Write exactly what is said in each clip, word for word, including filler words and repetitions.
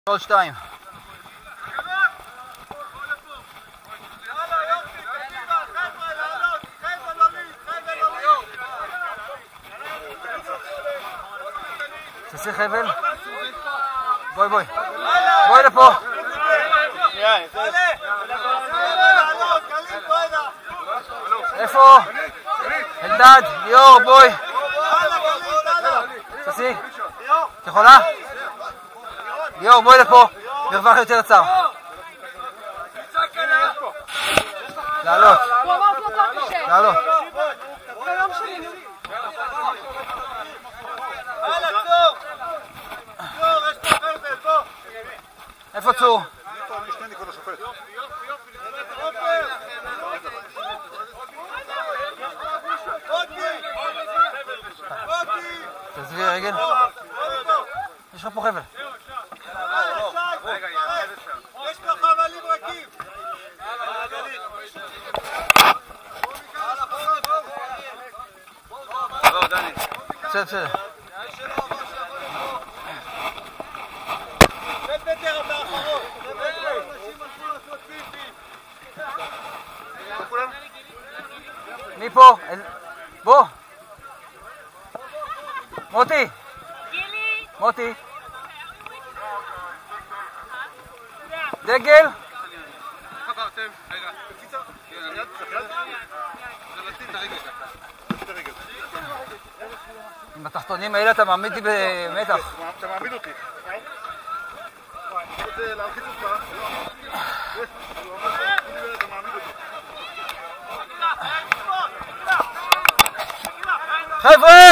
עוד שתיים. תעשי חבל. בואי בואי. בואי לפה. איפה? אלדד, ליאור, בואי. תעשי. את יכולה? ליאור, בואי לפה. מרווח יותר הצר. לעלות. לעלות. איפה צור? תעזבי רגל. יש לך פה חבל. יש פה חבלים רכים. בסדר, בסדר. מי פה? בוא. מוטי. מוטי. דגל. עם התחתונים האלה אתה מעמיד לי במתח. אתה מעמיד אותי. אתה רוצה להרחיץ אותך? אתה מעמיד אותי. חבר'ה!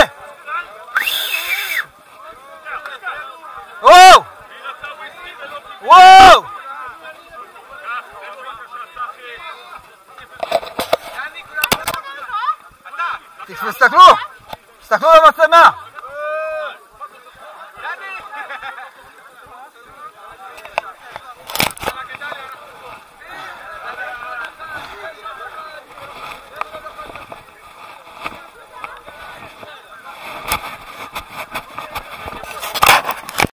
וואו! וואו! תסתכלו! תסתכלו במצלמה!